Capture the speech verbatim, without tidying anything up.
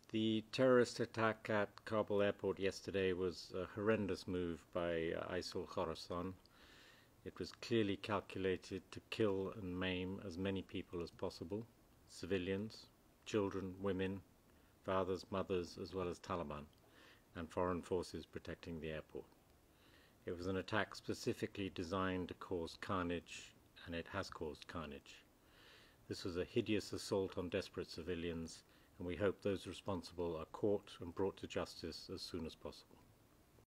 The terrorist attack at Kabul airport yesterday was a horrendous move by uh, ISIL Khorasan. It was clearly calculated to kill and maim as many people as possible, civilians, children, women, fathers, mothers, as well as Taliban, and foreign forces protecting the airport. It was an attack specifically designed to cause carnage, and it has caused carnage. This was a hideous assault on desperate civilians, and we hope those responsible are caught and brought to justice as soon as possible.